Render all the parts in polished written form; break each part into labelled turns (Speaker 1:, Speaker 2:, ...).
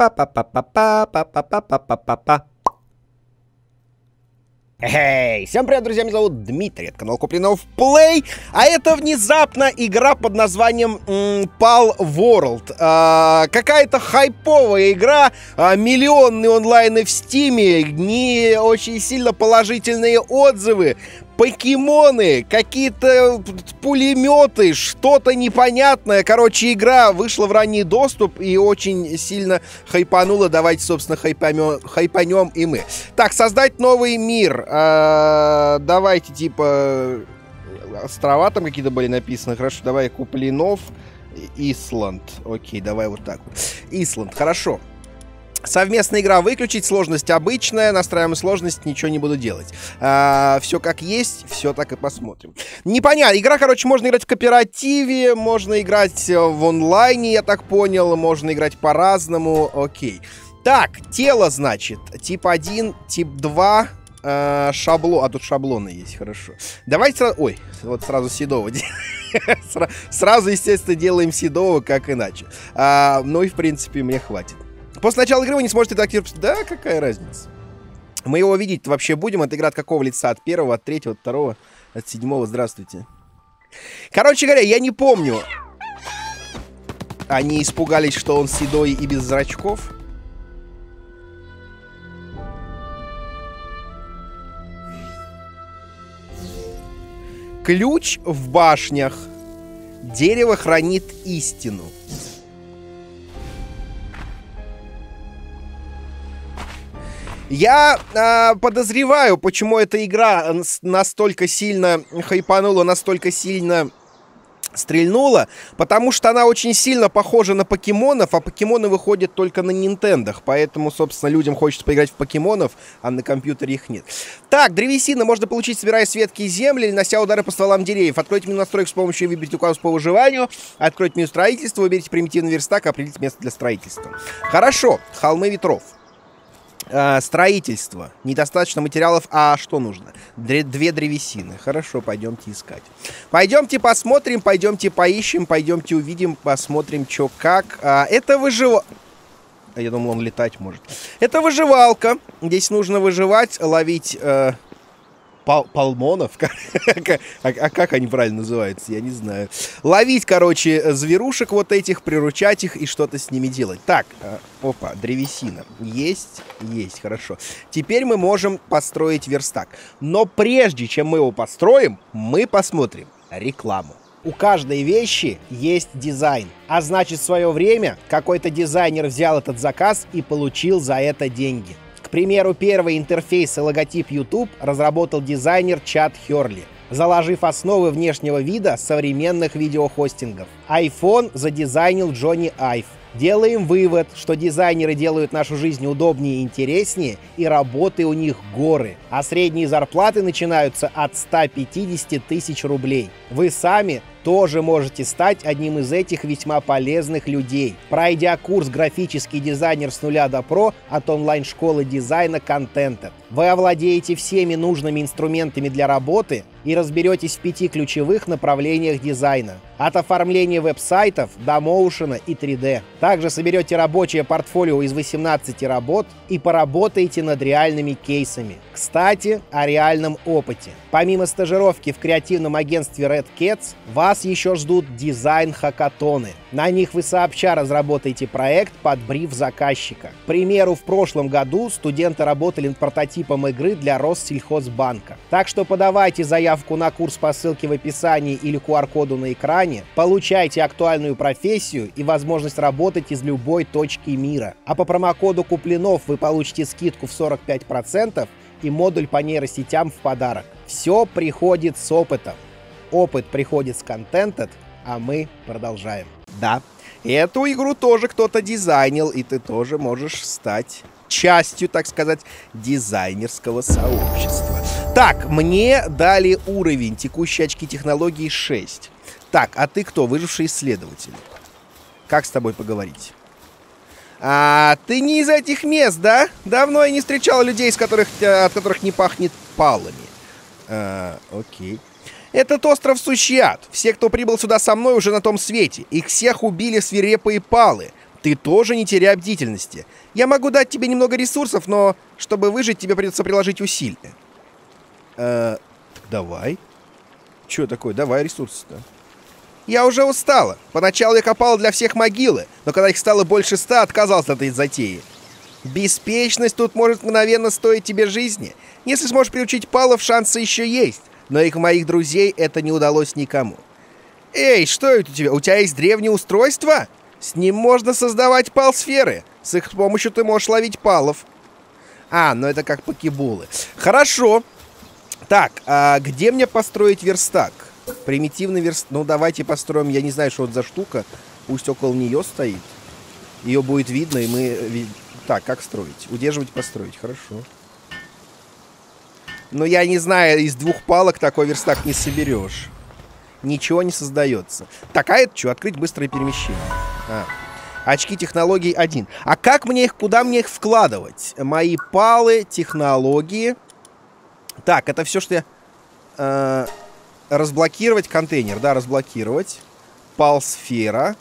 Speaker 1: Па-па-па-па-па-па-па-па-па-па. Эй, всем привет, друзья, меня зовут Дмитрий, это канал Куплинов Play, а это внезапно игра под названием Palworld. Какая-то хайповая игра, миллионные онлайны в Стиме, не очень сильно положительные отзывы, покемоны, какие-то пулеметы, что-то непонятное. Короче, игра вышла в ранний доступ и очень сильно хайпанула. Давайте, собственно, хайпанем и мы. Так, создать новый мир. Давайте, типа, острова там какие-то были написаны. Хорошо, давай Куплинов, Исланд. Окей, давай вот так вот. Исланд, хорошо. Совместная игра выключить, сложность обычная, настраиваем сложность, ничего не буду делать. Все как есть, все так и посмотрим. Непонятно, игра, короче, можно играть в кооперативе, можно играть в онлайне, я так понял, можно играть по-разному, окей. Так, тело, значит, тип 1, тип 2, шаблон, а тут шаблоны есть, хорошо. Давайте сразу, ой, вот сразу седово. Сразу, естественно, делаем седово, как иначе. Ну и, в принципе, мне хватит. После начала игры вы не сможете редактировать... Да, какая разница? Мы его видеть вообще будем. Это игра от какого лица? От первого, от третьего, от второго, от седьмого. Здравствуйте. Короче говоря, я не помню. Они испугались, что он седой и без зрачков. Ключ в башнях. Дерево хранит истину. Я подозреваю, почему эта игра настолько сильно хайпанула, настолько сильно стрельнула, потому что она очень сильно похожа на покемонов, а покемоны выходят только на Nintendo, поэтому, собственно, людям хочется поиграть в покемонов, а на компьютере их нет. Так, древесина можно получить, собирая с ветки и земли, или нанося удары по стволам деревьев. Откройте меню настроек с помощью, выберите указ по выживанию, откройте меню строительства, выберите примитивный верстак, определите место для строительства. Хорошо, холмы ветров. Строительство. Недостаточно материалов. А что нужно? Две древесины. Хорошо, пойдемте искать. Пойдемте посмотрим, пойдемте поищем, пойдемте увидим, посмотрим, что как. Это выживалка. Я думал, он летать может. Это выживалка. Здесь нужно выживать, ловить... Палмонов? А как они правильно называются? Я не знаю. Ловить, короче, зверушек вот этих, приручать их и что-то с ними делать. Так, опа, древесина. Есть, есть, хорошо. Теперь мы можем построить верстак. Но прежде чем мы его построим, мы посмотрим рекламу. У каждой вещи есть дизайн. А значит, в свое время какой-то дизайнер взял этот заказ и получил за это деньги. К примеру, первый интерфейс и логотип YouTube разработал дизайнер Чад Херли, заложив основы внешнего вида современных видеохостингов. iPhone задизайнил Джонни Айв. Делаем вывод, что дизайнеры делают нашу жизнь удобнее и интереснее, и работы у них горы. А средние зарплаты начинаются от 150 тысяч рублей. Вы сами тоже можете стать одним из этих весьма полезных людей, пройдя курс «Графический дизайнер с нуля до про» от онлайн-школы дизайна Contented. Вы овладеете всеми нужными инструментами для работы и разберетесь в 5 ключевых направлениях дизайна. От оформления веб-сайтов до моушена и 3D. Также соберете рабочее портфолио из 18 работ и поработаете над реальными кейсами. Кстати, о реальном опыте. Помимо стажировки в креативном агентстве Red Cats, вас еще ждут дизайн-хакатоны. На них вы сообща разработаете проект под бриф заказчика. К примеру, в прошлом году студенты работали над прототипом игры для Россельхозбанка. Так что подавайте заявку на курс по ссылке в описании или QR-коду на экране, получайте актуальную профессию и возможность работать из любой точки мира. А по промокоду Куплинов вы получите скидку в 45% и модуль по нейросетям в подарок. Все приходит с опытом. Опыт приходит с Contented, а мы продолжаем. Да, эту игру тоже кто-то дизайнил, и ты тоже можешь стать частью, так сказать, дизайнерского сообщества. Так, мне дали уровень. Текущие очки технологии 6. Так, а ты кто? Выживший исследователь. Как с тобой поговорить? Ты не из этих мест, да? Давно я не встречал людей, от которых не пахнет палами. Окей. Этот остров сущий ад. Все, кто прибыл сюда со мной, уже на том свете. Их всех убили свирепые палы. Ты тоже не теряй бдительности. Я могу дать тебе немного ресурсов, но чтобы выжить, тебе придется приложить усилия. Давай. Чё такое? Давай ресурсы-то. Я уже устала. Поначалу я копала для всех могилы, но когда их стало больше 100, отказался от этой затеи. Беспечность тут может мгновенно стоить тебе жизни. Если сможешь приучить палов, шансы еще есть. Но их моих друзей это не удалось никому. Эй, что это у тебя? У тебя есть древнее устройство? С ним можно создавать пал-сферы. С их помощью ты можешь ловить палов. А, ну это как покеболы. Хорошо. Так, а где мне построить верстак? Примитивный верстак. Ну, давайте построим, я не знаю, что это за штука. Пусть около нее стоит. Ее будет видно, и мы... Так, как строить? Удерживать, построить. Хорошо. Но я не знаю, из 2 палок такой верстак не соберешь. Ничего не создается. Так, а это что? Открыть быстрое перемещение. Очки технологий 1. А как мне их, куда мне их вкладывать? Мои палы, технологии. Так, это все, что я... разблокировать контейнер. Да, разблокировать. Пал-сфера.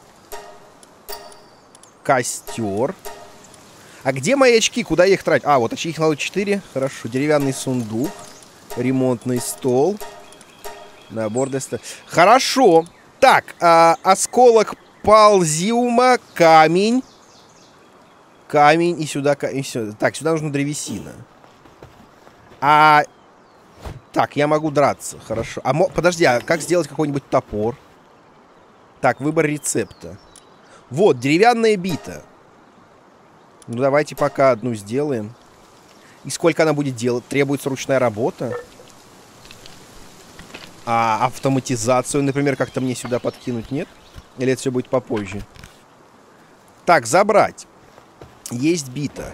Speaker 1: Костер. А где мои очки? Куда я их трачу? А, вот очки технологии 4. Хорошо. Деревянный сундук. Ремонтный стол. Набор доста... Хорошо. Так, осколок палзиума, камень. Камень и сюда, и сюда. Так, сюда нужна древесина. Так, я могу драться, хорошо. Подожди, а как сделать какой-нибудь топор? Так, выбор рецепта. Вот, деревянная бита. Ну, давайте пока одну сделаем. И сколько она будет делать? Требуется ручная работа. А автоматизацию, например, как-то мне сюда подкинуть, нет? Или это все будет попозже? Так, забрать. Есть бита.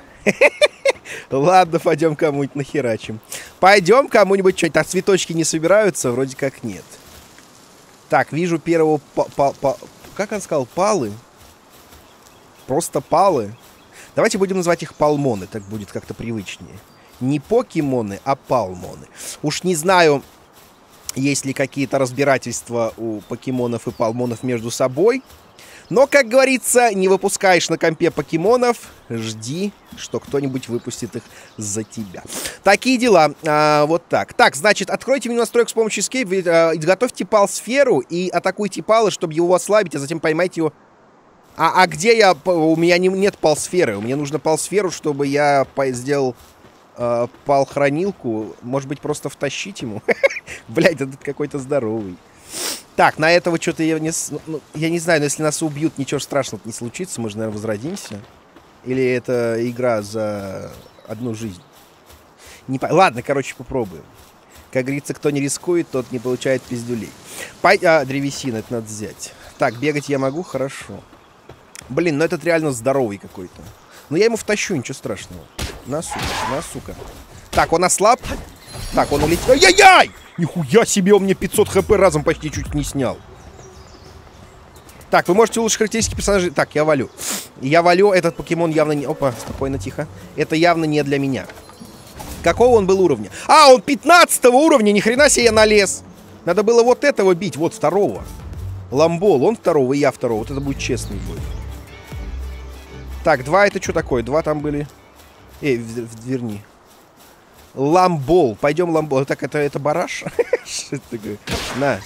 Speaker 1: Ладно, пойдем кому-нибудь нахерачим. Пойдем кому-нибудь что-нибудь. Так, цветочки не собираются? Вроде как нет. Так, вижу первого... Как он сказал? Палы? Просто палы? Давайте будем называть их палмоны. Так будет как-то привычнее. Не покемоны, а палмоны. Уж не знаю, есть ли какие-то разбирательства у покемонов и палмонов между собой. Но, как говорится, не выпускаешь на компе покемонов, жди, что кто-нибудь выпустит их за тебя. Такие дела. Вот так. Так, значит, откройте меню настроек с помощью Escape, изготовьте пал-сферу и атакуйте пала, чтобы его ослабить, а затем поймайте его. А где я? У меня нет пал-сферы. Мне нужно пал-сферу, чтобы я сделал пал-хранилку. Может быть, просто втащить ему? Блять, этот какой-то здоровый. Так, на этого что-то я не знаю, но если нас убьют, ничего страшного не случится. Мы же, наверное, возродимся. Или это игра за одну жизнь? Ладно, короче, попробуем. Как говорится, кто не рискует, тот не получает пиздюлей. Древесина, это надо взять. Так, бегать я могу? Хорошо. Блин, ну этот реально здоровый какой-то. Но я ему втащу, ничего страшного. На, сука. Так, он ослаб. Так, он улетел. Ай-яй-яй! Нихуя себе, он мне 500 хп разом почти чуть не снял. Так, вы можете улучшить характеристики персонажей. Так, я валю. Я валю, этот покемон явно не... Опа, спокойно, тихо. Это явно не для меня. Какого он был уровня? А, он 15-го уровня, ни хрена себе я налез. Надо было вот этого бить, вот второго. Ламбол, он второго, и я второго. Вот это будет честный бой. Так, 2 это что такое? 2 там были. Верни. Ламбол. Пойдем ламбол. Так, это бараш? Что это такое? На.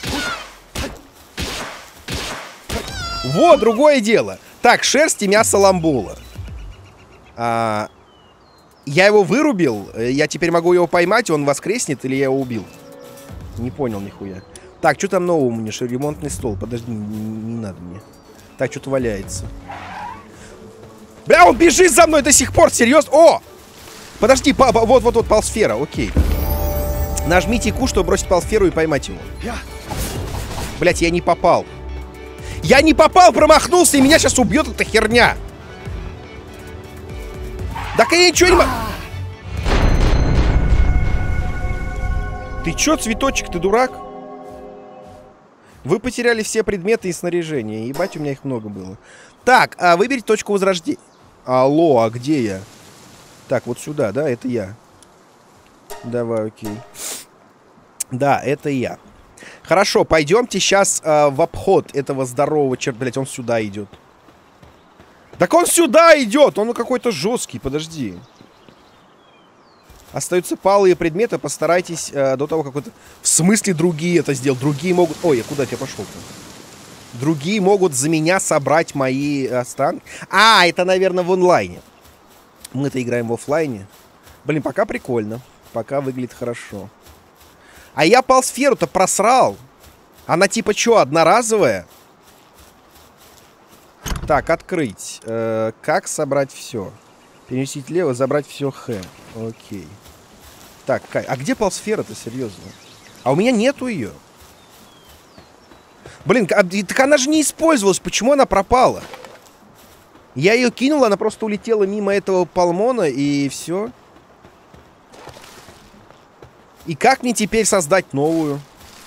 Speaker 1: Вот, другое дело. Так, шерсть и мясо ламбола. Я его вырубил. Я теперь могу его поймать, он воскреснет, или я его убил? Не понял нихуя. Так, что там нового мне? Ремонтный стол. Подожди, не надо мне. Так, что-то валяется. Бля, он бежит за мной до сих пор, серьезно? О! Подожди, вот, палсфера, окей. Нажмите Q, чтобы бросить палсферу и поймать его. Блять, я не попал. Я не попал, промахнулся, и меня сейчас убьет эта херня. Так я ничего не могу. Ты чё, цветочек, ты дурак? Вы потеряли все предметы и снаряжение. Ебать, у меня их много было. Так, выберите точку возрождения. Алло, а где я? Так, вот сюда, да? Это я. Давай, окей. Да, это я. Хорошо, пойдемте сейчас в обход этого здорового черта. Блять, он сюда идет. Так он сюда идет! Он какой-то жесткий, подожди. Остаются палые предметы, постарайтесь до того, как это... В смысле другие это сделают? Другие могут... Ой, я куда я пошел-то? Другие могут за меня собрать мои останки. А, это, наверное, в онлайне. Мы-то играем в офлайне. Блин, пока прикольно. Пока выглядит хорошо. А я палсферу-то просрал. Она типа что, одноразовая? Так, открыть. Как собрать все? Переместить лево, забрать все Х. Окей. Так, а где палсфера-то, серьезно? А у меня нету ее. Блин, так она же не использовалась. Почему она пропала? Я ее кинул, она просто улетела мимо этого палмона, и все. И как мне теперь создать новую?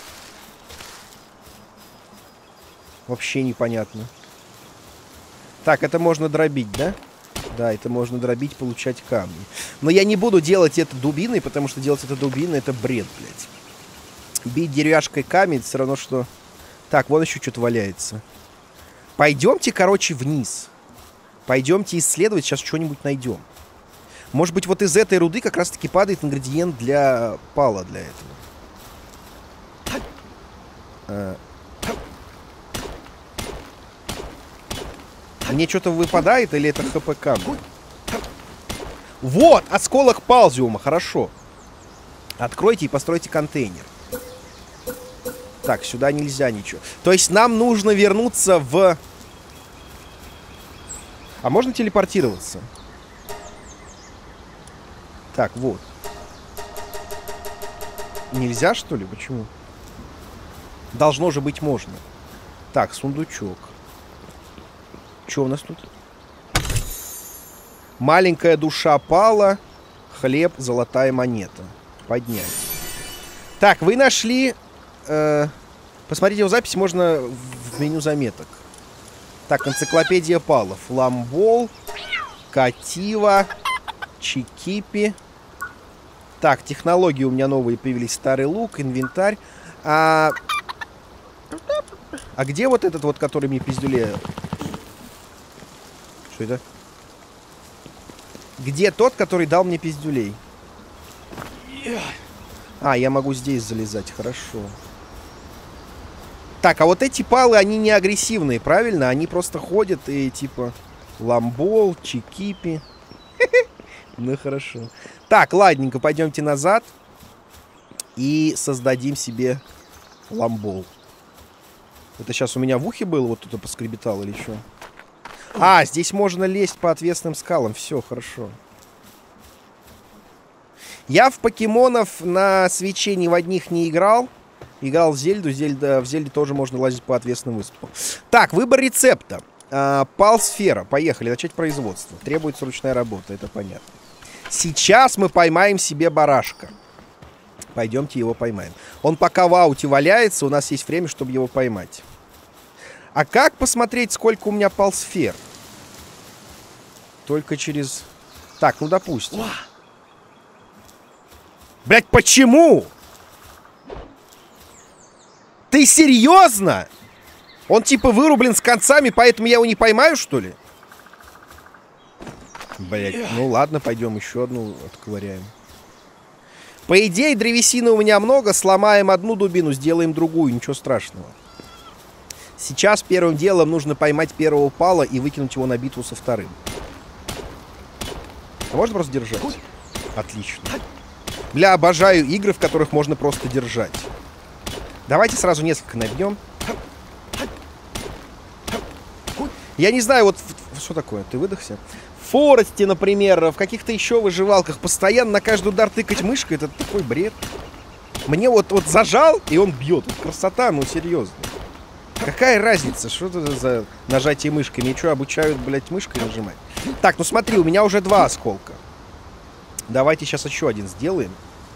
Speaker 1: Вообще непонятно. Так, это можно дробить, да? Да, это можно дробить, получать камни. Но я не буду делать это дубиной, потому что делать это дубиной — это бред, блядь. Бить деревяшкой камень — все равно, что... Так, вон еще что-то валяется. Пойдемте, короче, вниз. Пойдемте исследовать, сейчас что-нибудь найдем. Может быть, вот из этой руды как раз-таки падает ингредиент для пала для этого. Мне что-то выпадает или это ХПК? Вот, осколок палзиума, хорошо. Откройте и постройте контейнер. Так, сюда нельзя ничего. То есть нам нужно вернуться в... А можно телепортироваться? Так, вот. Нельзя, что ли? Почему? Должно же быть можно. Так, сундучок. Что у нас тут? Маленькая душа пала. Хлеб, золотая монета. Поднять. Так, вы нашли... посмотрите его запись, можно в меню заметок. Так, энциклопедия палов. Ламбол. Катива. Чикипи. Так, технологии у меня новые появились. Старый лук, инвентарь. А где вот этот вот, который мне пиздюле? Что это? Где тот, который дал мне пиздюлей? А, я могу здесь залезать, хорошо. Так, а вот эти палы, они не агрессивные, правильно? Они просто ходят и типа ламбол, чикипи. Ну, хорошо. Так, ладненько, пойдемте назад. И создадим себе ламбол. Это сейчас у меня в ухе было, вот тут поскребетал или что? А, здесь можно лезть по отвесным скалам. Все, хорошо. Я в покемонов на свече ни в одних не играл. Играл в Зельду. В Зельде тоже можно лазить по отвесным выступам. Так, выбор рецепта. Палсфера. Поехали, начать производство. Требуется ручная работа, это понятно. Сейчас мы поймаем себе барашка. Пойдемте его поймаем. Он пока в ауте валяется, у нас есть время, чтобы его поймать. А как посмотреть, сколько у меня палсфер? Только через... Так, ну допустим. Блять, почему? Ты серьезно? Он типа вырублен с концами, поэтому я его не поймаю, что ли? Блять, ну ладно, пойдем еще одну отковыряем. По идее, древесины у меня много. Сломаем одну дубину, сделаем другую. Ничего страшного. Сейчас первым делом нужно поймать первого пала и выкинуть его на битву со вторым. А можно просто держать? Отлично. Бля, обожаю игры, в которых можно просто держать. Давайте сразу несколько набьем. Я не знаю, вот что такое? Ты выдохся? В Форесте, например, в каких-то еще выживалках постоянно на каждый удар тыкать мышкой — это такой бред. Мне вот зажал, и он бьет. Красота, ну серьезно. Какая разница? Что это за нажатие мышкой? Мне что, обучают, блядь, мышкой нажимать? Так, ну смотри, у меня уже 2 осколка. Давайте сейчас еще один сделаем.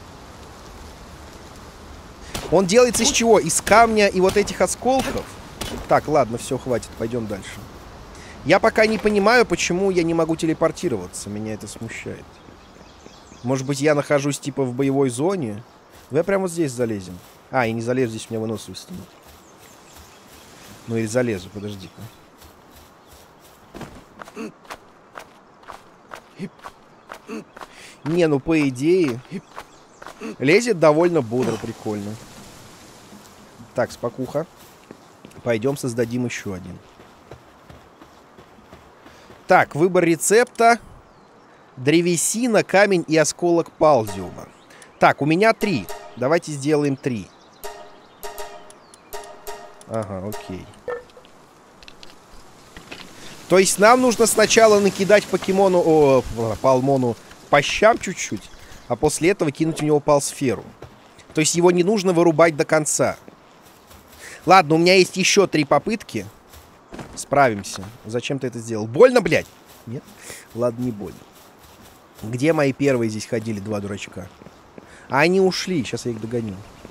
Speaker 1: Он делается из чего? Из камня и вот этих осколков? Так, ладно, все, хватит, пойдем дальше. Я пока не понимаю, почему я не могу телепортироваться. Меня это смущает. Может быть, я нахожусь типа в боевой зоне? Давай прямо вот здесь залезем. А, я не залезу, здесь у меня выносливость стоит. Ну или залезу, подожди-ка. Не, ну по идее... Лезет довольно бодро, прикольно. Так, спокуха. Пойдем создадим еще один. Так, выбор рецепта. Древесина, камень и осколок палзиума. Так, у меня 3. Давайте сделаем 3. Ага, окей. То есть нам нужно сначала накидать покемону, палмону по щам чуть-чуть, а после этого кинуть в него палсферу. То есть его не нужно вырубать до конца. Ладно, у меня есть еще 3 попытки. Справимся. Зачем ты это сделал? Больно, блядь? Нет? Ладно, не больно. Где мои первые здесь ходили 2 дурачка? А они ушли. Сейчас я их догоню.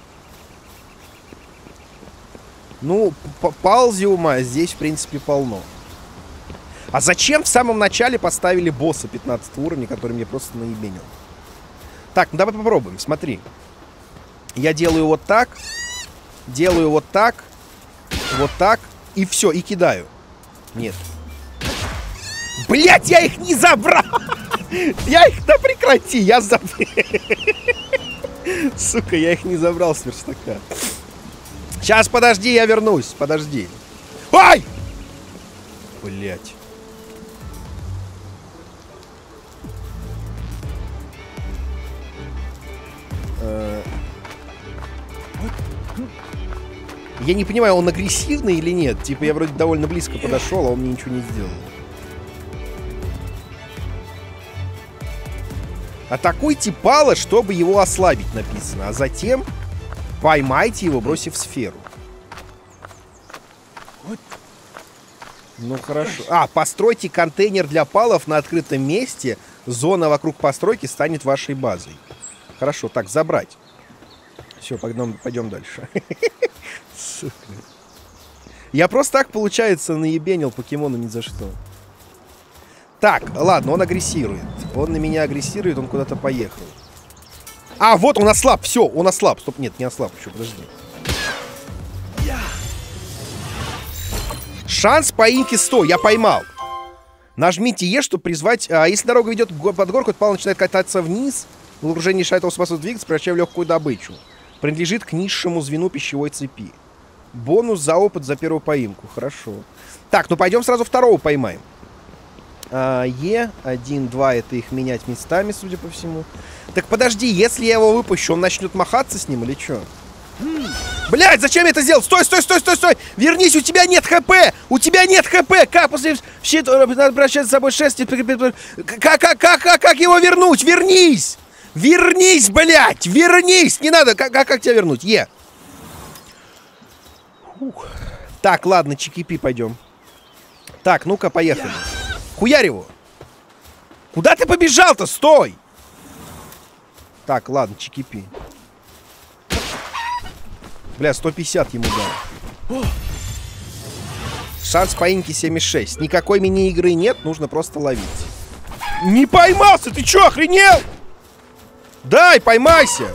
Speaker 1: Ну, палзиума здесь, в принципе, полно. А зачем в самом начале поставили босса 15 уровня, который мне просто наебенил? Так, ну давай попробуем, смотри. Я делаю вот так. Делаю вот так. Вот так. И все, и кидаю. Нет. Блять, я их не забрал! Я их... Да прекрати, я забрал. Сука, я их не забрал с верстака. Сейчас, подожди, я вернусь. Подожди. Ай! Блять. Я не понимаю, он агрессивный или нет. Типа, я вроде довольно близко подошел, а он мне ничего не сделал. Атакуйте Пала, чтобы его ослабить, написано. А затем поймайте его, бросив сферу. Ну, хорошо. А, постройте контейнер для палов на открытом месте. Зона вокруг постройки станет вашей базой. Хорошо, так, забрать. Все, пойдем дальше. Сука. Я просто так, получается, наебенил покемона ни за что. Так, ладно, он агрессирует. Он на меня агрессирует, он куда-то поехал. А, вот он ослаб, все, он ослаб. Стоп, нет, не ослаб еще, подожди. Шанс поимки 100, я поймал. Нажмите Е, чтобы призвать... если дорога ведет под горку, то пал начинает кататься вниз. Вооружение мешает его способность двигаться, превращая в легкую добычу. Принадлежит к низшему звену пищевой цепи. Бонус за опыт за первую поимку. Хорошо. Так, ну пойдем сразу второго поймаем. Е, 1, 2, это их менять местами, судя по всему. Так подожди, если я его выпущу, он начнет махаться с ним или что? Блядь, зачем я это сделал? Стой, стой, стой, стой, стой! Вернись, у тебя нет ХП! У тебя нет ХП! Как после щит надо прощать с собой шерсти? Как его вернуть? Вернись! Вернись, блядь! Вернись! Не надо! Как тебя вернуть? Е! Фух. Так, ладно, чики-пи, пойдем. Так, ну-ка, поехали. Хуярь его! Куда ты побежал-то? Стой! Так, ладно, чики-пи. Бля, 150 ему дал. Шанс поимки 76. Никакой мини-игры нет, нужно просто ловить. Не поймался! Ты чё, охренел? Дай, поймайся!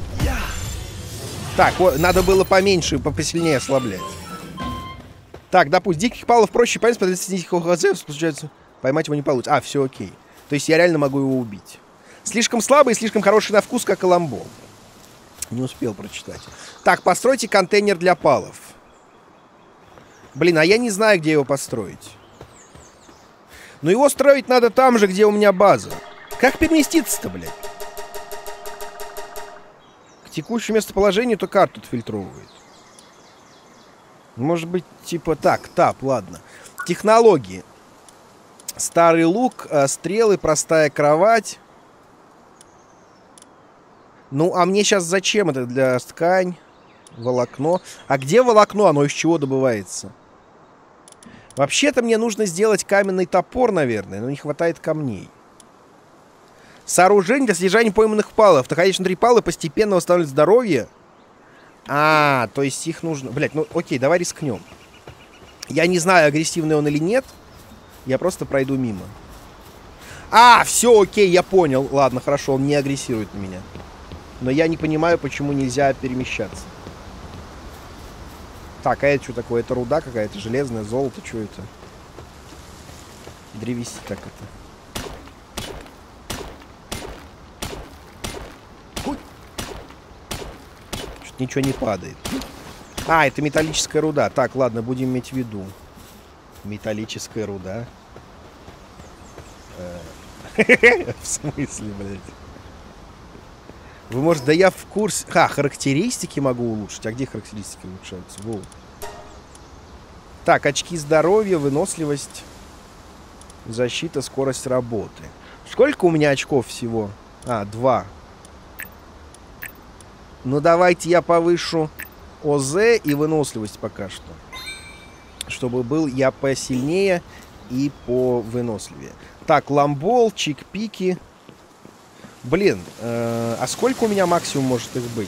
Speaker 1: Так, вот, надо было поменьше, посильнее ослаблять. Так, допустим, диких палов проще поймать, получается, поймать его не получится. А, все окей. То есть я реально могу его убить. Слишком слабый и слишком хороший на вкус, как Ламбо. Не успел прочитать. Так, постройте контейнер для палов. Блин, а я не знаю, где его построить. Но его строить надо там же, где у меня база. Как переместиться-то, блядь? К текущему местоположению то карту фильтровывает. Может быть, типа так, тап, ладно. Технологии. Старый лук, стрелы, простая кровать. Ну, а мне сейчас зачем это? Для ткань, волокно. А где волокно? Оно из чего добывается? Вообще-то мне нужно сделать каменный топор, наверное, но не хватает камней. Сооружение для содержания пойманных палов. Находящие внутри палы постепенно восстанавливают здоровье. А, то есть их нужно... Блять, ну окей, давай рискнем. Я не знаю, агрессивный он или нет. Я просто пройду мимо. А, все, окей, я понял. Ладно, хорошо, он не агрессирует на меня. Но я не понимаю, почему нельзя перемещаться. Так, а это что такое? Это руда какая-то, железное, золото, что это? Древесина, так это. ничего не падает. А, это металлическая руда. Так, ладно, будем иметь в виду. Металлическая руда. В смысле, блядь? Вы, может, да я в курсе... характеристики могу улучшить. А где характеристики улучшаются? Вот. Так, очки здоровья, выносливость, защита, скорость работы. Сколько у меня очков всего? 2. Ну, давайте я повышу ОЗ и выносливость пока что. Чтобы был я посильнее и повыносливее. Так, ламбол, чик-пики. Блин, а сколько у меня максимум может их быть?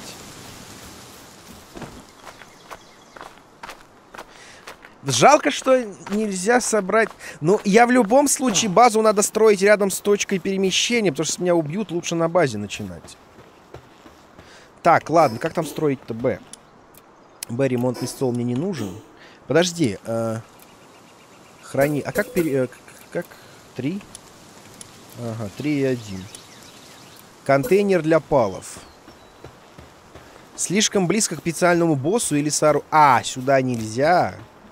Speaker 1: Жалко, что нельзя собрать... Ну, я в любом случае базу надо строить рядом с точкой перемещения, потому что если меня убьют, лучше на базе начинать. Так, ладно, как там строить-то Б? Б, ремонтный стол мне не нужен. Подожди, храни... А как как? 3? Ага, 3 и 1. Контейнер для палов. Слишком близко к специальному боссу или сару... сюда нельзя.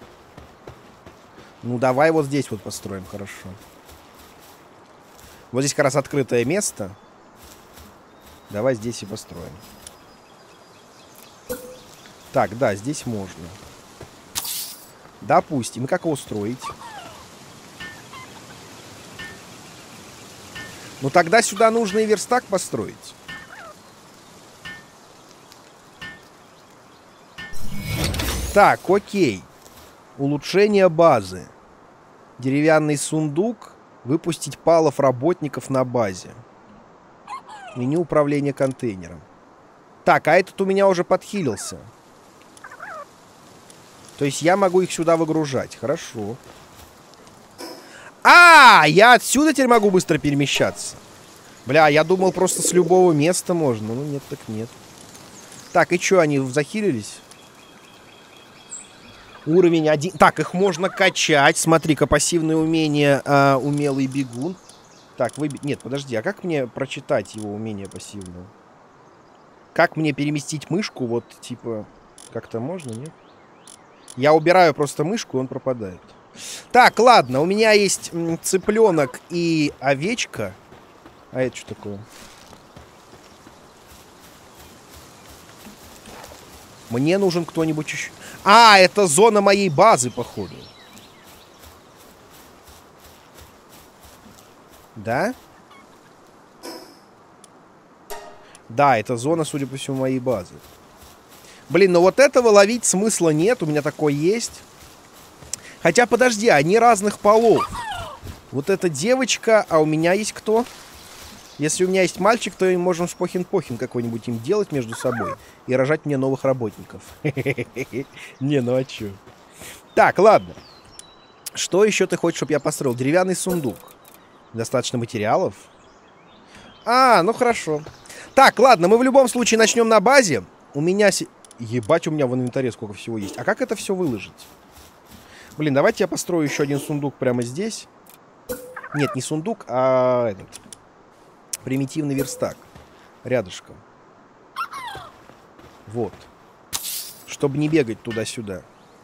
Speaker 1: Ну, давай вот здесь вот построим, хорошо. Вот здесь как раз открытое место. Давай здесь и построим. Так, да, здесь можно. Допустим. И как его строить? Ну, тогда сюда нужно и верстак построить. Так, окей. Улучшение базы. Деревянный сундук. Выпустить палов работников на базе. Меню управления контейнером. Так, а этот у меня уже подхилился. То есть я могу их сюда выгружать. Хорошо. Я отсюда теперь могу быстро перемещаться. Бля, я думал, просто с любого места можно. Ну, нет, так нет. Так, и что, они захилились? Уровень 1. Так, их можно качать. Смотри-ка, пассивное умение умелый бегун. Так, нет, подожди, а как мне прочитать его умение пассивное? Как мне переместить мышку? Вот, типа, как-то можно, нет? Я убираю просто мышку, и он пропадает. Так, ладно, у меня есть цыпленок и овечка. А это что такое? Мне нужен кто-нибудь еще. Это зона моей базы, походу. Да? Да, это зона, судя по всему, моей базы. Блин, ну вот этого ловить смысла нет. У меня такой есть. Хотя, подожди, они разных полов. Вот эта девочка, а у меня есть кто? Если у меня есть мальчик, то мы можем шпохин-похин какой-нибудь им делать между собой. И рожать мне новых работников. Не, ну а чё? Так, ладно. Что еще ты хочешь, чтобы я построил? Деревянный сундук. Достаточно материалов. Ну хорошо. Так, ладно, мы в любом случае начнем на базе. У меня... Ебать, у меня в инвентаре сколько всего есть. А как это все выложить? Блин, давайте я построю еще один сундук прямо здесь. Нет, не сундук, а этот... примитивный верстак. Рядышком. Вот. Чтобы не бегать туда-сюда.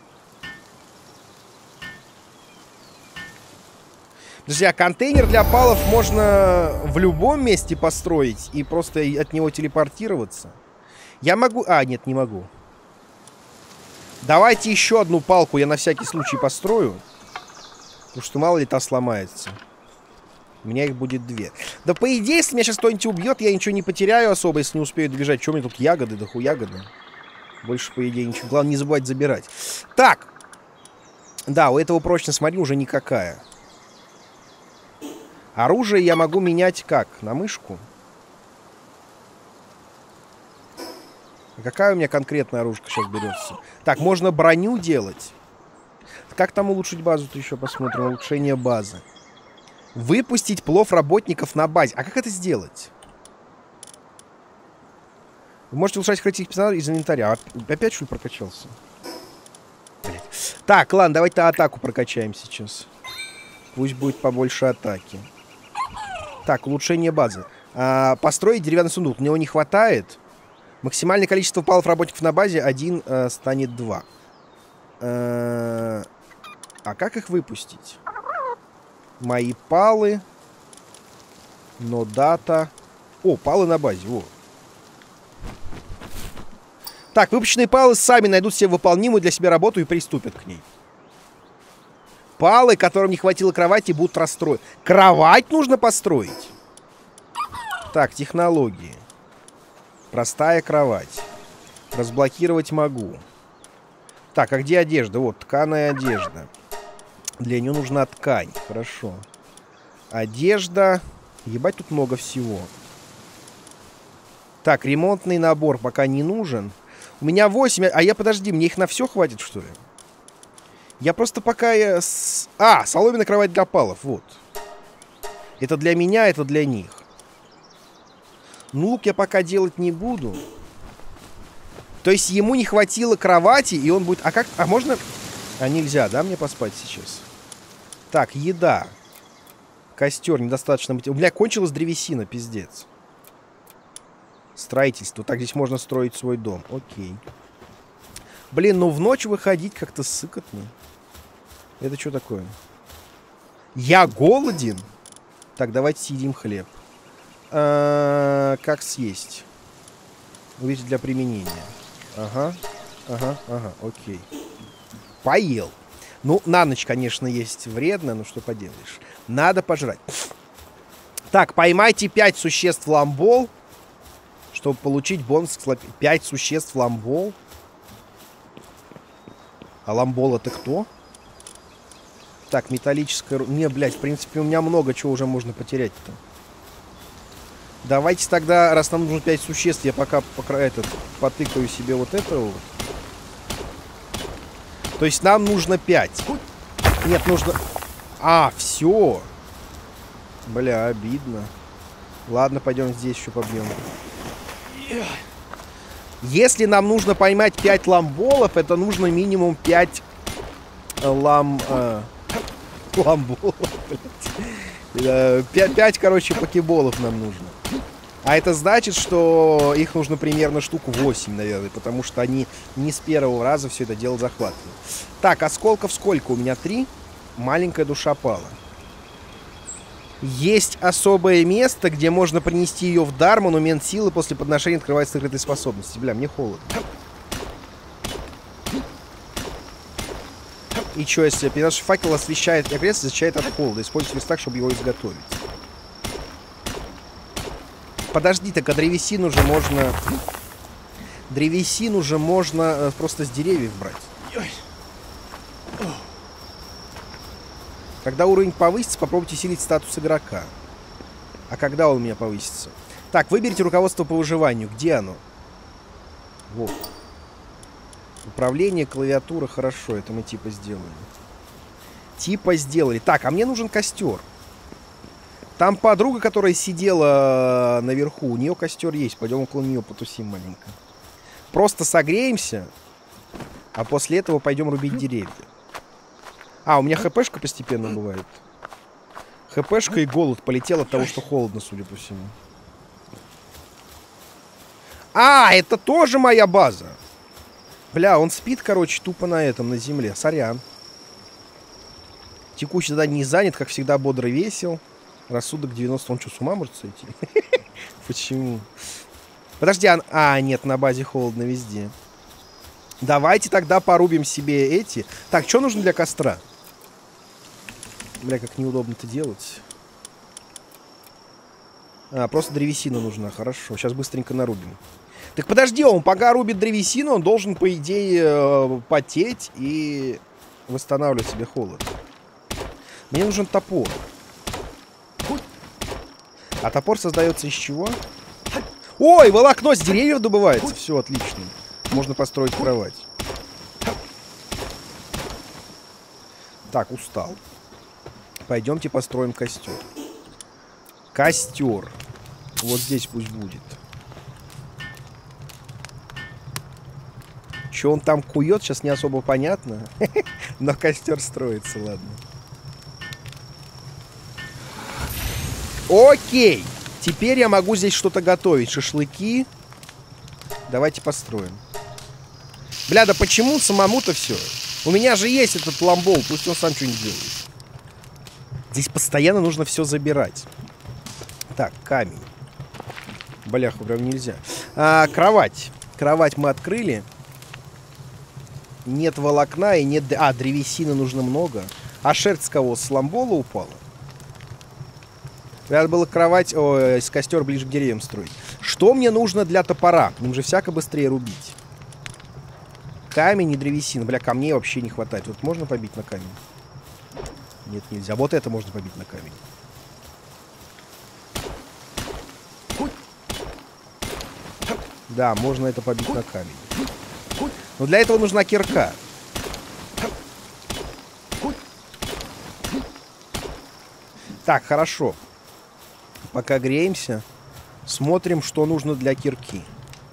Speaker 1: Друзья, контейнер для палов можно в любом месте построить и просто от него телепортироваться. Я могу... нет, не могу. Давайте еще одну палку я на всякий случай построю. Потому что мало ли та сломается. У меня их будет 2. Да по идее, если меня сейчас кто-нибудь убьет, я ничего не потеряю особо, если не успею добежать. Что у меня тут ягоды, да ягоды. Больше, по идее, ничего. Главное, не забывать забирать. Так. Да, у этого прочность, смотри, уже никакая. Оружие я могу менять как? На мышку? А какая у меня конкретная оружка сейчас берется? Так, можно броню делать. Как там улучшить базу-то еще посмотрим? Улучшение базы. Выпустить плов работников на базе. А как это сделать? Вы можете улучшать характеристики персонажа из инвентаря. Опять что ли прокачался? Блять. Так, ладно, давайте атаку прокачаем сейчас. Пусть будет побольше атаки. Так, улучшение базы. Построить деревянный сундук. У него не хватает. Максимальное количество палов работников на базе 1 станет 2. А как их выпустить? Мои палы. Но дата. О, палы на базе. О. Так, выпущенные палы сами найдут себе выполнимую для себя работу и приступят к ней. Палы, которым не хватило кровати, будут расстроены. Кровать нужно построить? Так, технологии. Простая кровать. Разблокировать могу. Так, а где одежда? Вот, тканая одежда. Для нее нужна ткань. Хорошо. Одежда. Ебать, тут много всего. Так, ремонтный набор пока не нужен. У меня 8. А я, подожди, мне их на все хватит, что ли? Я просто пока... соломенная кровать для палов. Вот. Это для меня, это для них. Ну, лук я пока делать не буду. То есть ему не хватило кровати, и он будет... А как... А можно... А нельзя, да, мне поспать сейчас? Так, еда. Костер, недостаточно... У меня кончилась древесина, пиздец. Строительство. Так, здесь можно строить свой дом. Окей. Блин, ну в ночь выходить как-то сыкотно. Это что такое? Я голоден? Так, давайте съедим хлеб. Как съесть? Увидеть для применения. Ага, окей. Поел. Ну, на ночь, конечно, есть вредно, но что поделаешь. Надо пожрать. Так, поймайте 5 существ ламбол, чтобы получить бонус к слопе. 5 существ ламбол? А ламбол это кто? Так, металлическая... Не, блядь, в принципе, у меня много чего уже можно потерять-то. Давайте тогда, раз нам нужно 5 существ, я пока потыкаю себе вот это вот. То есть нам нужно 5. Нет, нужно... все. Бля, обидно. Ладно, пойдем здесь еще побьем. Если нам нужно поймать 5 ламболов, это нужно минимум 5 ламболов, блядь. 5, короче, покеболов нам нужно. А это значит, что их нужно примерно штук 8, наверное, потому что они не с первого раза все это дело захватывают. Так, осколков сколько? У меня 3. Маленькая душа пала. Есть особое место, где можно принести ее в дар. Монумент силы. После подношения открывается скрытые способности. Бля, мне холодно. И что, если наш факел освещает окрестность, защищает от холода. Используйте листок, чтобы его изготовить. Подожди, так а древесину же можно... Древесину же можно просто с деревьев брать. Когда уровень повысится, попробуйте усилить статус игрока. А когда он у меня повысится? Так, выберите руководство по выживанию. Где оно? Вот. Управление, клавиатура, хорошо. Это мы типа сделали. Типа сделали. Так, а мне нужен костер. Там подруга, которая сидела наверху, у нее костер есть. Пойдем около нее потусим маленько. Просто согреемся, а после этого пойдем рубить деревья. У меня хпшка постепенно бывает. Хпшка и голод полетел от того, что холодно, судя по всему. Это тоже моя база. Бля, он спит, короче, тупо на этом, на земле. Сорян. Текущий задание не занят, как всегда, бодро весел. Рассудок 90. Он что, с ума может сойти? Почему? Подожди, нет, на базе холодно везде. Давайте тогда порубим себе эти. Так, что нужно для костра? Бля, как неудобно это делать. Просто древесина нужна. Хорошо, сейчас быстренько нарубим. Так подожди, он пока рубит древесину, он должен, по идее, потеть и восстанавливать себе холод. Мне нужен топор. А топор создается из чего? Ой, волокно с деревьев добывается. Все, отлично. Можно построить кровать. Так, устал. Пойдемте построим костер. Костер. Вот здесь пусть будет. Что он там кует, сейчас не особо понятно. Но костер строится, ладно. Окей. Теперь я могу здесь что-то готовить. Шашлыки. Давайте построим. Бля, да почему самому-то все? У меня же есть этот ламбол, пусть он сам что-нибудь делает. Здесь постоянно нужно все забирать. Так, камень. Бляха, прям нельзя. Кровать. Кровать мы открыли. Нет волокна и нет... древесины нужно много. А шерсть с кого? С ламбола упала? Надо было кровать... с костер ближе к деревьям строить. Что мне нужно для топора? Им же всяко быстрее рубить. Камень и древесина. Бля, камней вообще не хватает. Вот можно побить на камень? Нет, нельзя. Вот это можно побить на камень. Да, можно это побить на камень. Но для этого нужна кирка. Так, хорошо. Пока греемся, смотрим, что нужно для кирки.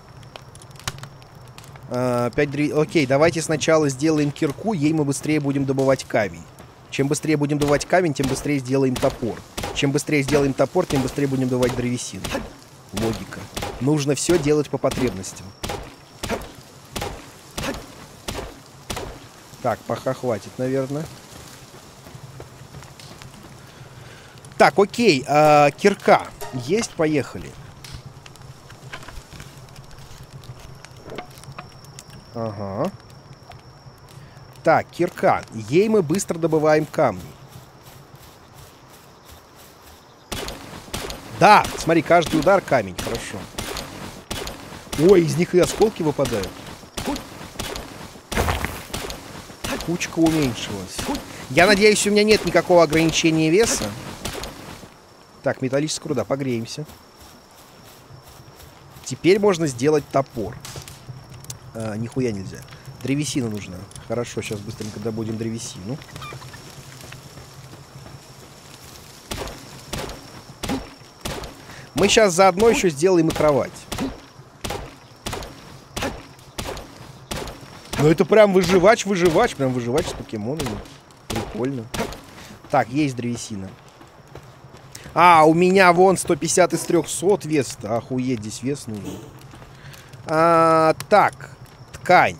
Speaker 1: Окей, давайте сначала сделаем кирку, ей мы быстрее будем добывать камень. Чем быстрее будем добывать камень, тем быстрее сделаем топор. Чем быстрее сделаем топор, тем быстрее будем добывать древесину. Логика. Нужно все делать по потребностям. Так, пока хватит, наверное. Так, окей. Кирка. Есть, поехали. Ага. Так, кирка. Ей мы быстро добываем камни. Да, смотри, каждый удар камень. Хорошо. Ой, из них и осколки выпадают. Кучка уменьшилась. Я надеюсь, у меня нет никакого ограничения веса. Так, металлическая руда, погреемся. Теперь можно сделать топор. Нихуя нельзя. Древесина нужна. Хорошо, сейчас быстренько добудем древесину. Мы сейчас заодно еще сделаем и кровать. Ну это прям выживач, прям выживач с покемонами. Прикольно. Так, есть древесина. У меня вон 150 из 300 вес-то. Охуеть, здесь вес нужен. Так, ткань.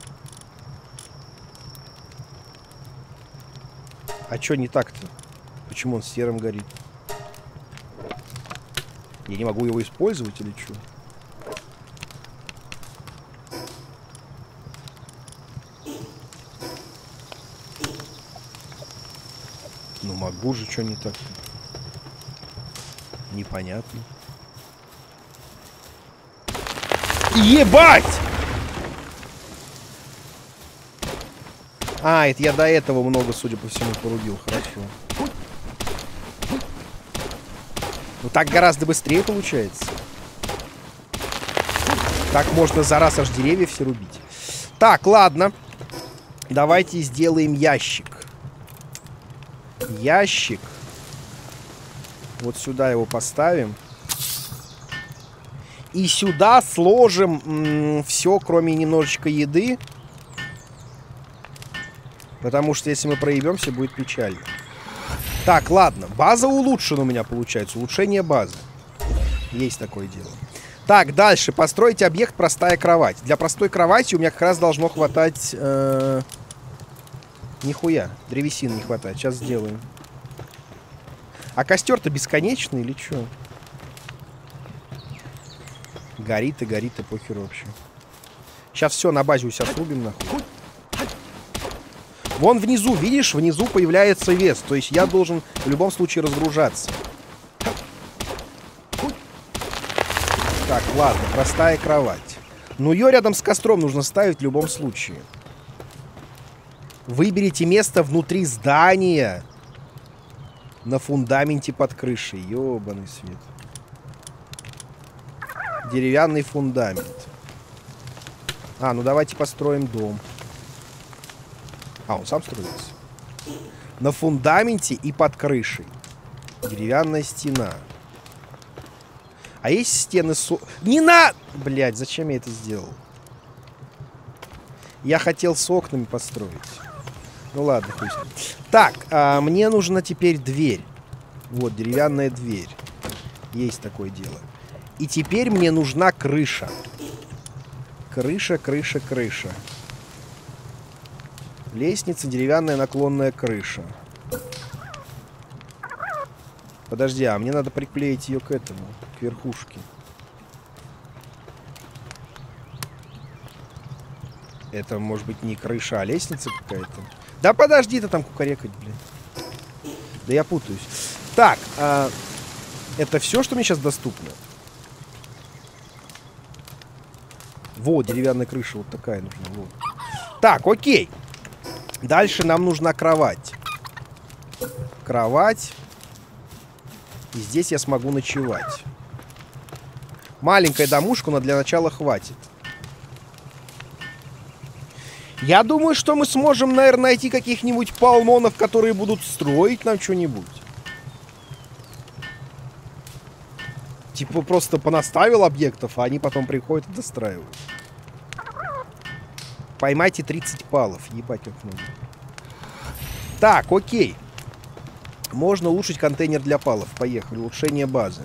Speaker 1: А чё не так-то? Почему он серым горит? Я не могу его использовать или что? Ну могу же, что не так? Непонятно. Ебать! Это я до этого много, судя по всему, порубил. Хорошо. Ну так гораздо быстрее получается. Так можно за раз аж деревья все рубить. Так, ладно. Давайте сделаем ящик. Ящик. Вот сюда его поставим. И сюда сложим все, кроме немножечко еды. Потому что если мы проебемся, будет печально. Так, ладно. База улучшена у меня получается. Улучшение базы. Есть такое дело. Так, дальше. Построить объект простая кровать. Для простой кровати у меня как раз должно хватать... Нихуя. Древесины не хватает. Сейчас сделаем. А костер-то бесконечный или что? Горит и похер вообще. Сейчас все на базе у себя срубим нахуй. Вон внизу, видишь, внизу появляется вес. То есть я должен в любом случае разгружаться. Так, ладно, простая кровать. Ну, ее рядом с костром нужно ставить в любом случае. Выберите место внутри здания. На фундаменте под крышей. Ёбаный свет. Деревянный фундамент. Ну давайте построим дом. Он сам строится. На фундаменте и под крышей. Деревянная стена. А есть стены с... Не на... Блядь, зачем я это сделал? Я хотел с окнами построить. Ну ладно, хуй с ним. Так, мне нужна теперь дверь. Вот, деревянная дверь. Есть такое дело. И теперь мне нужна крыша. Крыша, крыша, крыша. Лестница, деревянная наклонная крыша. Подожди, а мне надо приклеить ее к этому, к верхушке. Это может быть не крыша, а лестница какая-то. Да подожди ты там кукарекать, блин. Да я путаюсь. Так, это все, что мне сейчас доступно? Вот, деревянная крыша вот такая нужна. Вот. Так, окей. Дальше нам нужна кровать. Кровать. И здесь я смогу ночевать. Маленькая домушка, но для начала хватит. Я думаю, что мы сможем, наверное, найти каких-нибудь палмонов, которые будут строить нам что-нибудь. Типа просто понаставил объектов, а они потом приходят и достраивают. Поймайте 30 палов. Ебать, как много. Так, окей. Можно улучшить контейнер для палов. Поехали. Улучшение базы.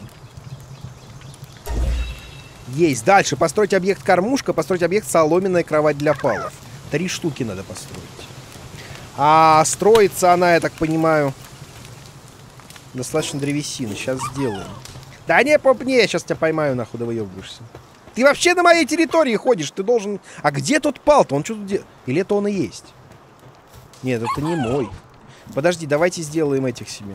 Speaker 1: Есть. Дальше. Построить объект кормушка. Построить объект соломенная кровать для палов. 3 штуки надо построить. А строится она, я так понимаю, достаточно древесины. Сейчас сделаем. Да не, попни, я сейчас тебя поймаю, нахуй, да выебываешься. Ты вообще на моей территории ходишь, ты должен... А где тот пал-то? Он что тут делает? Или это он и есть? Нет, это не мой. Подожди, давайте сделаем этих себе.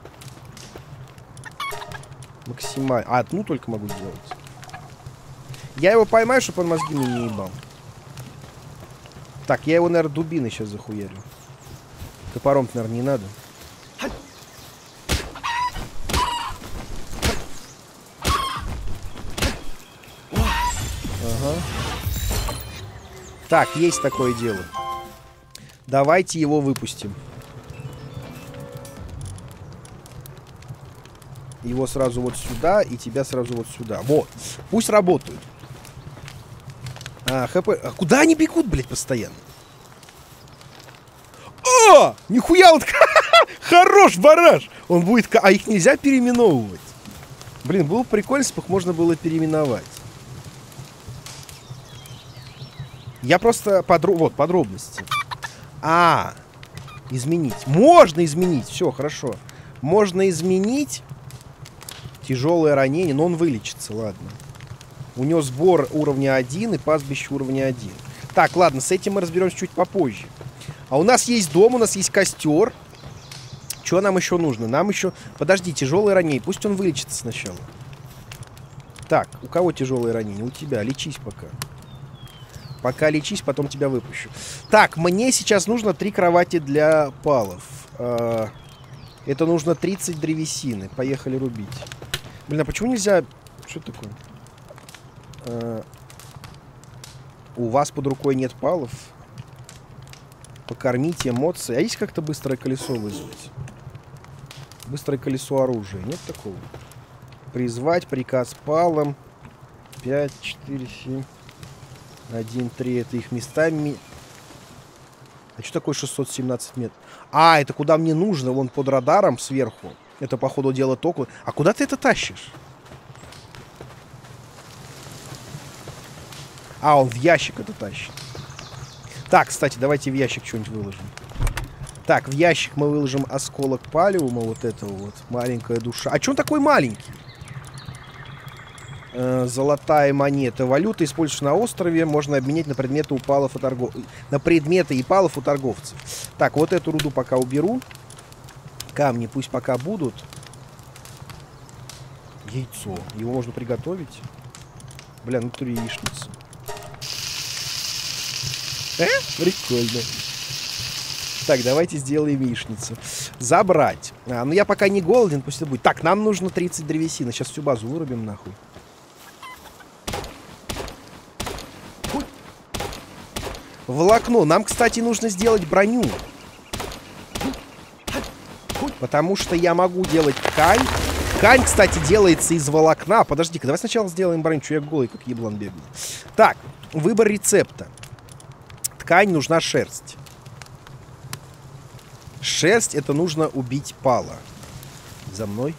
Speaker 1: Максимально. А, одну только могу сделать. Я его поймаю, чтобы он мозги мне не ебал. Так, я его, наверное, дубиной сейчас захуярю. Топором-то, наверное, не надо. Ага. Так, есть такое дело. Давайте его выпустим. Его сразу вот сюда, и тебя сразу вот сюда. Вот. Пусть работают. ХП. А куда они бегут, блядь, постоянно? О! Нихуя он... Хорош, бараш! Он будет... А их нельзя переименовывать. Блин, было бы прикольно, если бы их можно было переименовать. Я просто... Вот, подробности. Изменить. Можно изменить. Все, хорошо. Можно изменить тяжелое ранение, но он вылечится, ладно. У него сбор уровня 1 и пастбище уровня 1. Так, ладно, с этим мы разберемся чуть попозже. А у нас есть дом, у нас есть костер. Что нам еще нужно? Нам еще... Подожди, тяжелое ранение. Пусть он вылечится сначала. Так, у кого тяжелое ранение? У тебя. Лечись пока. Пока лечись, потом тебя выпущу. Так, мне сейчас нужно 3 кровати для палов. Это нужно 30 древесины. Поехали рубить. Блин, а почему нельзя... Что такое? У вас под рукой нет палов? Покормите эмоции. А есть как-то быстрое колесо вызвать? Быстрое колесо оружия. Нет такого? Призвать приказ палом. 5, 4, 7, 1, 3. Это их местами. А что такое 617 метров? А, это куда мне нужно? Вон под радаром сверху. Это, походу, дело току. А куда ты это тащишь? А, он в ящик это тащит. Так, кстати, давайте в ящик что-нибудь выложим. Так, в ящик мы выложим осколок палиума, вот этого вот. Маленькая душа. А что он такой маленький? Золотая монета. Валюта используется на острове. Можно обменять на предметы у палов и торговцев. На предметы и палов у торговцев. Так, вот эту руду пока уберу. Камни пусть пока будут. Яйцо. Его можно приготовить. Бля, ну тут яичница. Прикольно. Так, давайте сделаем яичницу. Забрать. Ну я пока не голоден, пусть это будет. Так, нам нужно 30 древесины. Сейчас всю базу вырубим нахуй. Волокно. Нам, кстати, нужно сделать броню. Потому что я могу делать ткань. Ткань, кстати, делается из волокна. Подожди-ка, давай сначала сделаем броню. Что я голый, как еблан бегаю. Так, выбор рецепта. Ткань, нужна шерсть. Шерсть — это нужно убить пала. За мной.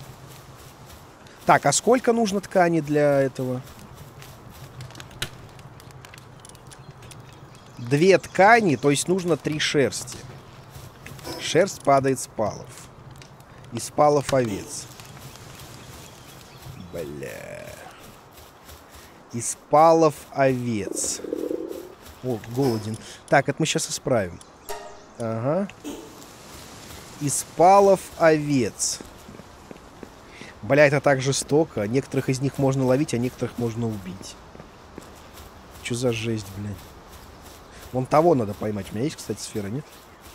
Speaker 1: Так, а сколько нужно ткани для этого? 2 ткани, то есть нужно 3 шерсти. Шерсть падает с палов. Из палов овец. Бля. Из палов овец. О, голоден. Так, это мы сейчас исправим. Ага. Из палов овец. Бля, это так жестоко. Некоторых из них можно ловить, а некоторых можно убить. Чё за жесть, блядь. Вон того надо поймать. У меня есть, кстати, сфера, нет?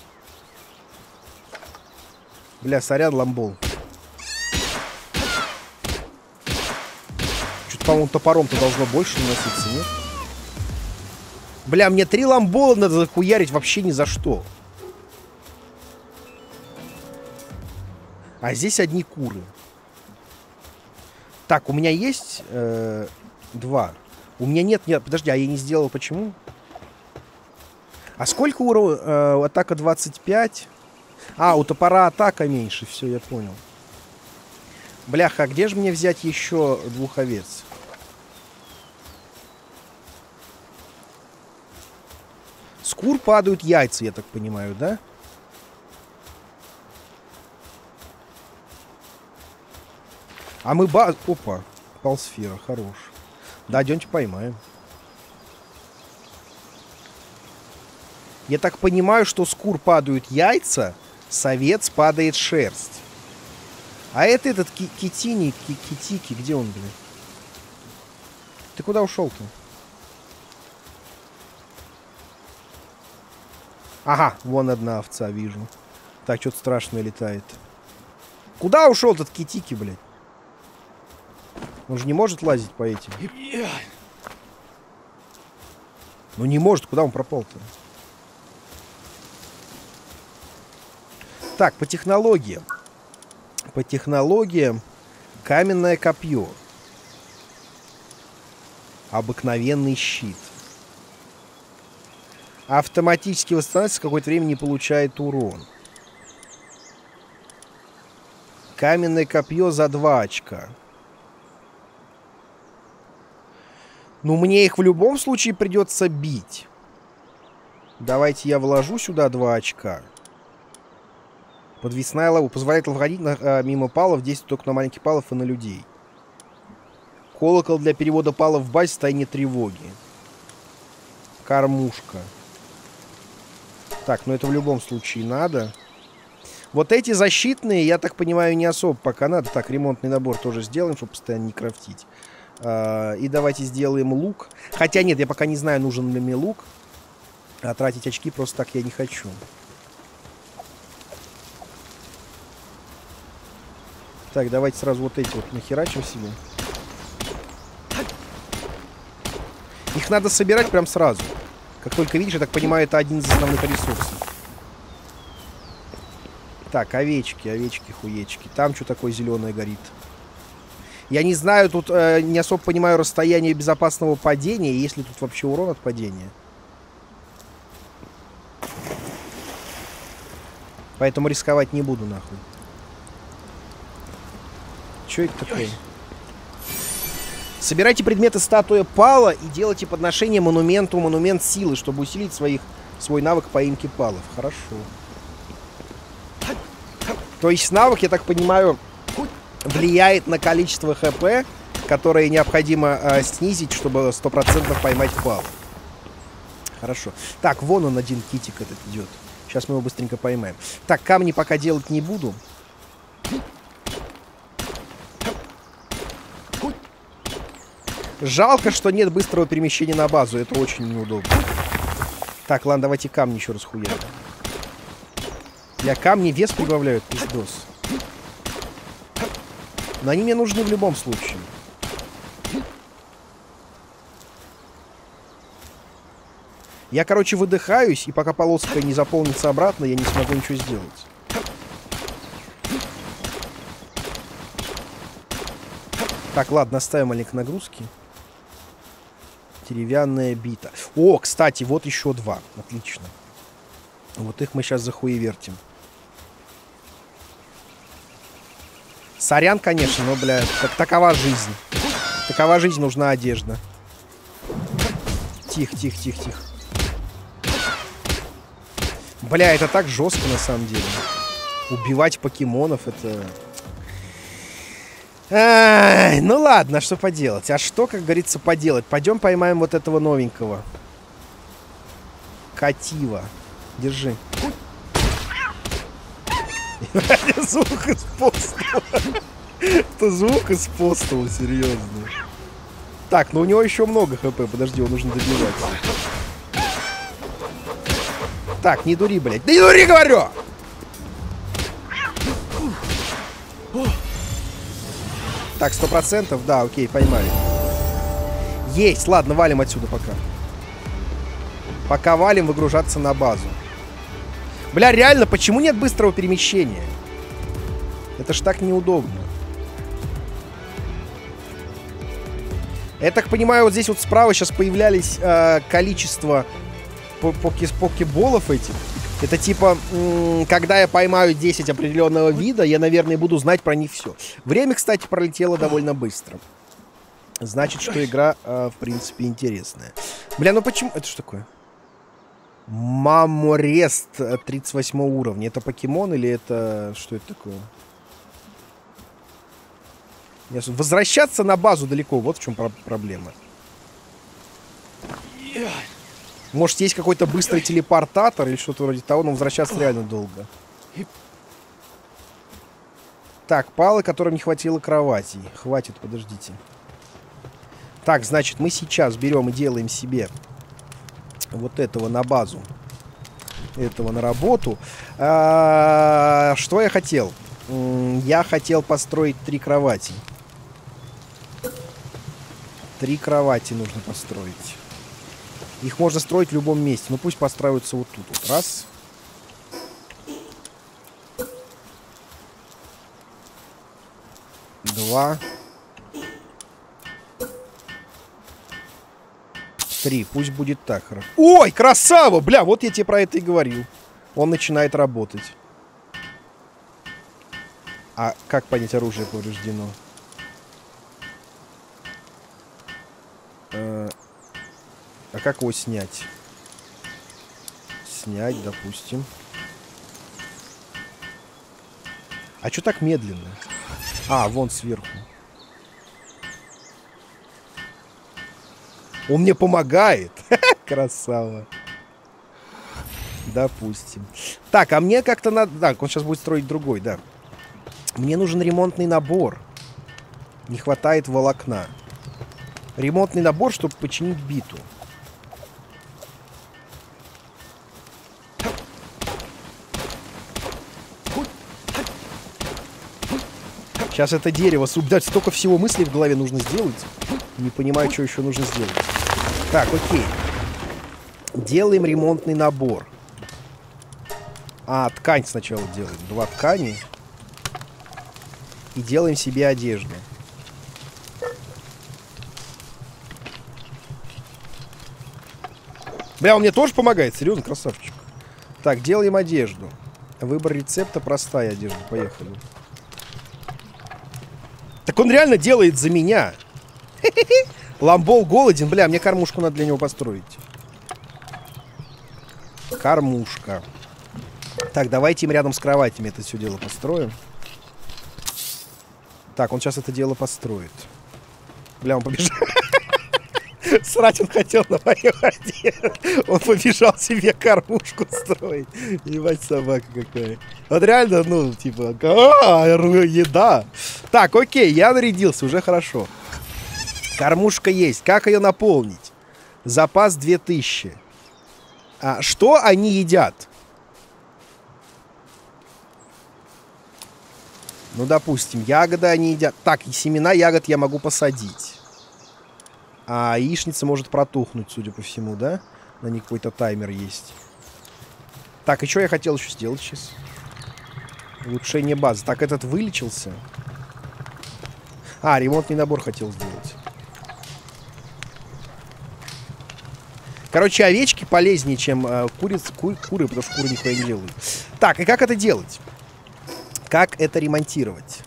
Speaker 1: Бля, сорян, ламбол. Что-то, по-моему, топором-то должно больше наноситься, нет? Бля, мне 3 ламбола надо захуярить вообще ни за что. А здесь одни куры. Так, у меня есть 2. У меня нет... Подожди, а я не сделал почему? А сколько урона? Атака 25. А, у топора атака меньше. Все, я понял. Бляха, а где же мне взять еще 2 овец? С кур падают яйца, я так понимаю, да? А мы Опа, полсфера, хорош. Да, идемте поймаем. Я так понимаю, что с кур падают яйца, с овец падает шерсть. А это этот Китини, Китики, где он, блин? Ты куда ушел-то? Ага, вон одна овца, вижу. Так, что-то страшное летает. Куда ушел этот Китики, блядь? Он же не может лазить по этим. Ну не может, куда он пропал-то? Так, по технологиям. По технологиям каменное копье. Обыкновенный щит. Автоматически восстанавливается, какое-то время не получает урон. Каменное копье за 2 очка. Ну, мне их в любом случае придется бить. Давайте я вложу сюда 2 очка. Подвесная ловушка. Позволяет входить мимо палов, действует только на маленьких палов и на людей. Колокол для перевода палов в базе в состоянии тревоги. Кормушка. Так, ну это в любом случае надо. Вот эти защитные, я так понимаю, не особо пока надо. Так, ремонтный набор тоже сделаем, чтобы постоянно не крафтить. И давайте сделаем лук. Хотя нет, я пока не знаю, нужен ли мне лук. А тратить очки просто так я не хочу. Так, давайте сразу вот эти вот нахерачим себе. Их надо собирать прям сразу. Как только видишь, я так понимаю, это один из основных ресурсов. Так, овечки, овечки, хуечки. Там что такое зеленое горит? Я не знаю, тут не особо понимаю расстояние безопасного падения. Есть ли тут вообще урон от падения? Поэтому рисковать не буду, нахуй. Что это такое? Собирайте предметы статуя пала и делайте подношение монументу, монумент силы, чтобы усилить свой навык поимки палов. Хорошо. То есть навык, я так понимаю, влияет на количество хп, которое необходимо снизить, чтобы 100% поймать пала. Хорошо. Так, вон он один китик этот идет. Сейчас мы его быстренько поймаем. Так, камни пока делать не буду. Жалко, что нет быстрого перемещения на базу. Это очень неудобно. Так, ладно, давайте камни еще раз хуярим. Я камни вес прибавляют, пиздос. Но они мне нужны в любом случае. Я, короче, выдыхаюсь, и пока полоска не заполнится обратно, я не смогу ничего сделать. Так, ладно, оставим маленькие нагрузки. Деревянная бита. О, кстати, вот еще 2. Отлично. Вот их мы сейчас захуевертим. Сорян, конечно, но, бля, такова жизнь. Такова жизнь, нужна одежда. Тихо, тихо, тихо, тихо. Бля, это так жестко на самом деле. Убивать покемонов это... Ай, ну ладно, что поделать. А что, как говорится, поделать? Пойдем поймаем вот этого новенького. Катива. Держи. Звук из постула. Это звук из постула, серьезно. Так, ну у него еще много хп. Подожди, его нужно добивать. Так, не дури, блядь. Да не дури, говорю! Так, 100%, да, окей, поймали. Есть, ладно, валим отсюда пока. Пока валим выгружаться на базу. Бля, реально, почему нет быстрого перемещения? Это ж так неудобно. Я так понимаю, вот здесь вот справа сейчас появлялись количество покеболов этих. Это типа, когда я поймаю 10 определенного вида, я, наверное, буду знать про них все. Время, кстати, пролетело довольно быстро. Значит, что игра, в принципе, интересная. Бля, ну почему... Это что такое? Маморест 38 уровня. Это покемон или это... Что это такое? Возвращаться на базу далеко. Вот в чем проблема. Может, есть какой-то быстрый телепортатор или что-то вроде того, но возвращаться реально долго. Так, палы, которым не хватило кровати. Хватит, подождите. Так, значит, мы сейчас берем и делаем себе вот этого на базу. Этого на работу. Что я хотел? Я хотел построить 3 кровати. 3 кровати нужно построить. Их можно строить в любом месте. Ну пусть построятся вот тут. Вот. Раз. Два. 3. Пусть будет так. Ой, красава! Бля, вот я тебе про это и говорил. Он начинает работать. А как понять, оружие повреждено? А как его снять? Снять, допустим. А что так медленно? А, вон сверху. Он мне помогает. Красава. Допустим. Так, а мне как-то надо... Так, он сейчас будет строить другой, да. Мне нужен ремонтный набор. Не хватает волокна. Ремонтный набор, чтобы починить биту. Сейчас это дерево... Блядь, столько всего мыслей в голове нужно сделать. Не понимаю, что еще нужно сделать. Так, окей. Делаем ремонтный набор. А, ткань сначала делаем. 2 ткани. И делаем себе одежду. Бля, он мне тоже помогает. Серьезно, красавчик. Так, делаем одежду. Выбор рецепта, простая одежда. Поехали. Так он реально делает за меня. Ламбол голоден. Бля, мне кормушку надо для него построить. Кормушка. Так, давайте им рядом с кроватями это все дело построим. Так, он сейчас это дело построит. Бля, он побежал. Срать он хотел на мою одежду. Он побежал себе кормушку строить. Ебать, собака какая. Вот реально, ну, типа, еда. Так, окей, я нарядился, уже хорошо. Кормушка есть. Как ее наполнить? Запас 2000. А что они едят? Ну, допустим, ягоды они едят. Так, и семена ягод я могу посадить. А яичница может протухнуть, судя по всему, да? На них какой-то таймер есть. Так, и что я хотел еще сделать сейчас? Улучшение базы. Так, этот вылечился. А, ремонтный набор хотел сделать. Короче, овечки полезнее, чем куры, потому что куры нихуя не делают. Так, и как это делать? Как это ремонтировать?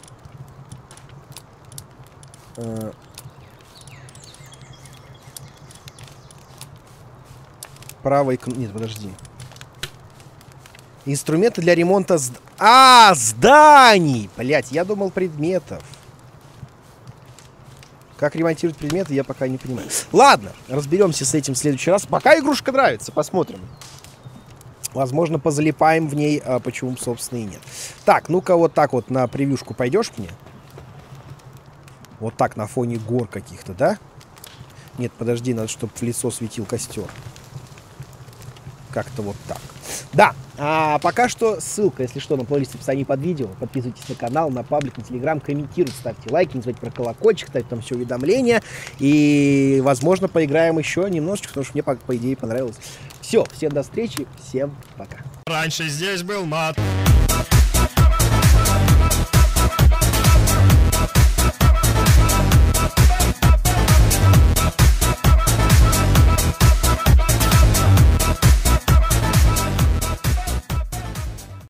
Speaker 1: Правой... Нет, подожди. Инструменты для ремонта... зданий! Блять, я думал предметов. Как ремонтировать предметы, я пока не понимаю. Ладно, разберемся с этим в следующий раз. Пока игрушка нравится, посмотрим. Возможно, позалипаем в ней, а почему, собственно, и нет. Так, ну-ка вот так вот на превьюшку пойдешь мне? Вот так, на фоне гор каких-то, да? Нет, подожди, надо, чтобы в лицо светил костер. Как-то вот так. Да, а пока что ссылка, если что, на плейлист в описании под видео. Подписывайтесь на канал, на паблик, на телеграм, комментируйте, ставьте лайки, не забывайте про колокольчик, ставьте там все уведомления. И, возможно, поиграем еще немножечко, потому что мне, по идее, понравилось. Все, всем до встречи, всем пока.
Speaker 2: Раньше здесь был мат.